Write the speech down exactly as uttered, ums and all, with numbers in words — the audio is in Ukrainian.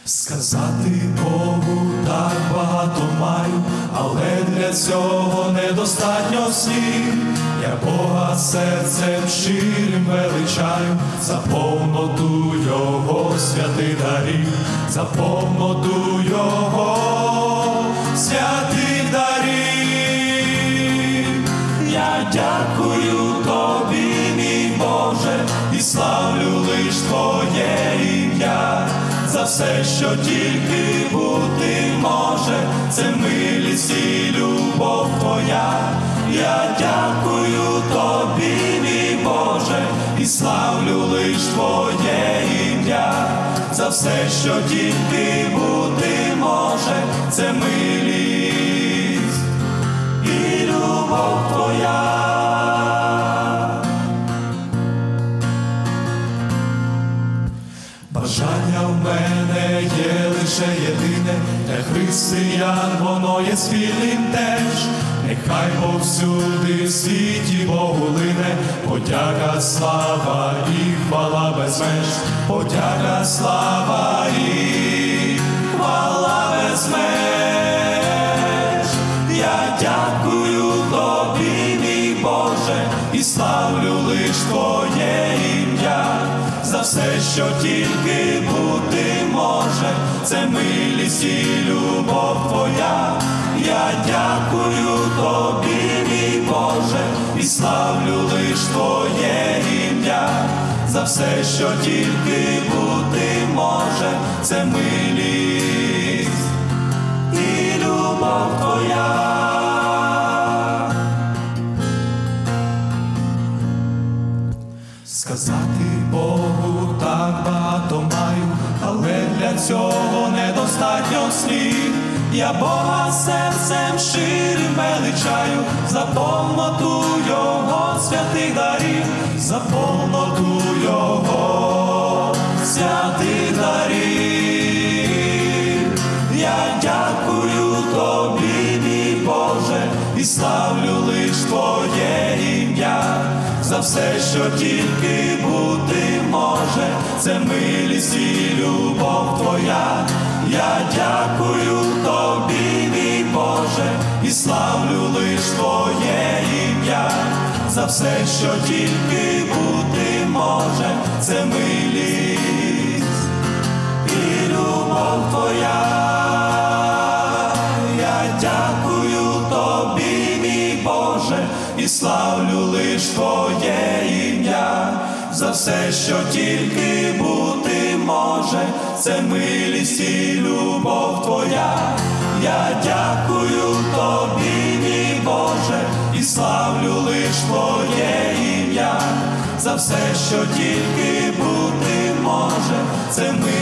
Сказати Богу так багато маю, але для цього недостатньо слів. Я Бога серцем щирим величаю, за повноту Його святих дарів, за повноту Його святих дарів. Я дякую Тобі, мій Боже, і славлю лиш Твоє ім'я. За все, що тільки бути може, це милість і любов Твоя. Я дякую Тобі, мій Боже, і славлю лиш Твоє ім'я. За все, що тільки бути може, це милість і любов Твоя. Бажання в мене є лише єдине, для християн воно є спільним теж. Нехай повсюди в світі Богу лине подяка, слава і хвала без меж. Подяка, слава і хвала без меж. Я дякую Тобі, мій Боже, і славлю лиш Твоє ім'я. За все, що тільки бути може, це милість і любов Твоя. Я дякую Тобі, мій Боже, і славлю лиш Твоє ім'я. За все, що тільки бути може, це милість і любов Твоя. Сказати Богу так багато маю, але для цього недостатньо слів. Я Бога серцем щирим величаю, за повноту Його святих дарів, за повноту Його святих дарів. Я дякую Тобі, мій Боже, і славлю лиш Твоє ім'я. За все, що тільки бути може, це милість і любов Твоя. Я дякую Тобі, мій Боже, і славлю лиш Твоє ім'я. За все, що тільки бути може, це милість і любов Твоя. Я дякую Тобі, мій Боже, і славлю лиш Твоє ім'я. За все, що тільки бути може, це милість і любов Твоя. Я дякую Тобі, мій Боже, і славлю лиш Твоє ім'я. За все, що тільки бути може, це милість.